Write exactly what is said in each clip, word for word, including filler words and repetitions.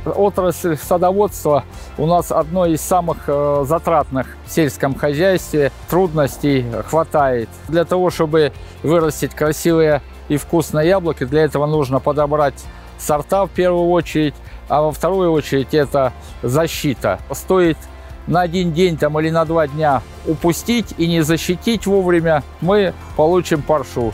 Отрасль садоводства у нас одной из самых затратных в сельском хозяйстве. Трудностей хватает. Для того, чтобы вырастить красивые и вкусные яблоки, для этого нужно подобрать сорта в первую очередь, а во вторую очередь это защита. Стоит на один день там, или на два дня упустить и не защитить вовремя, мы получим паршу.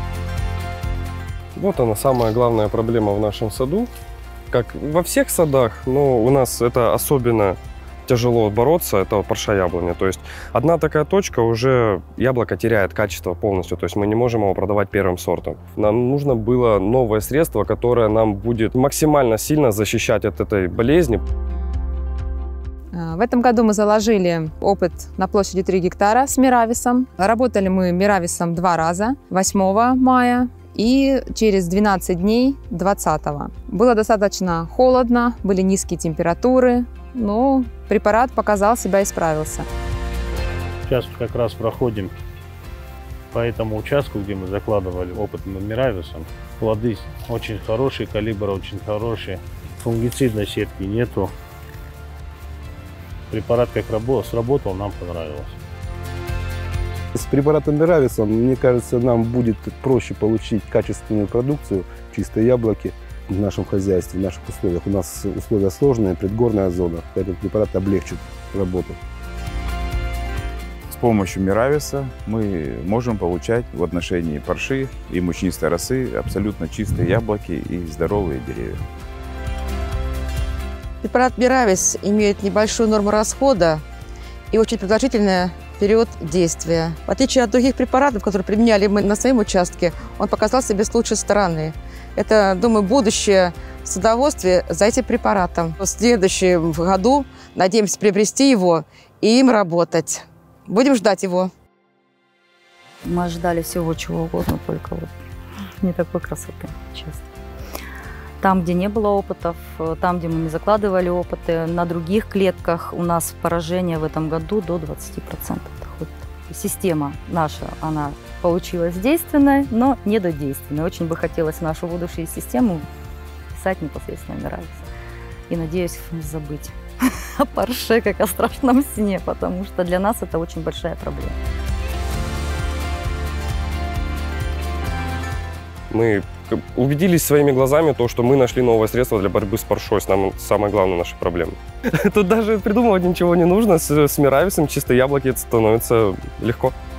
Вот она самая главная проблема в нашем саду. Как во всех садах, но у нас это особенно тяжело бороться, это парша яблони. То есть одна такая точка, уже яблоко теряет качество полностью, то есть мы не можем его продавать первым сортом. Нам нужно было новое средство, которое нам будет максимально сильно защищать от этой болезни. В этом году мы заложили опыт на площади три гектара с Мирависом. Работали мы Мирависом два раза, восьмого мая и через двенадцать дней двадцатого. Было достаточно холодно, были низкие температуры, но препарат показал себя и справился. Сейчас как раз проходим по этому участку, где мы закладывали опытным Мирависом. Плоды очень хорошие, калибр очень хороший, фунгицидной сетки нету. Препарат как работал, сработал, нам понравилось. С препаратом Мирависом, мне кажется, нам будет проще получить качественную продукцию, чистые яблоки в нашем хозяйстве, в наших условиях. У нас условия сложные, предгорная зона, поэтому препарат облегчит работу. С помощью Мирависа мы можем получать в отношении парши и мучнистой росы абсолютно чистые яблоки и здоровые деревья. Препарат Миравис имеет небольшую норму расхода и очень продолжительный период действия. В отличие от других препаратов, которые применяли мы на своем участке, он показал себя с лучшей стороны. Это, думаю, будущее в садоводстве за этим препаратом. В следующем году надеемся приобрести его и им работать. Будем ждать его. Мы ожидали всего чего угодно, только вот не такой красоты, честно. Там, где не было опытов, там, где мы не закладывали опыты, на других клетках у нас поражение в этом году до двадцати процентов доходит. Система наша, она получилась действенной, но недодейственной. Очень бы хотелось в нашу будущую систему писать непосредственно Миравис. И надеюсь не забыть о парше, как о страшном сне, потому что для нас это очень большая проблема. Мы убедились своими глазами, то, что мы нашли новое средство для борьбы с паршой, с нам самая главная наша проблема. Тут даже придумывать ничего не нужно, с, с Мирависом чистые яблоки становится легко.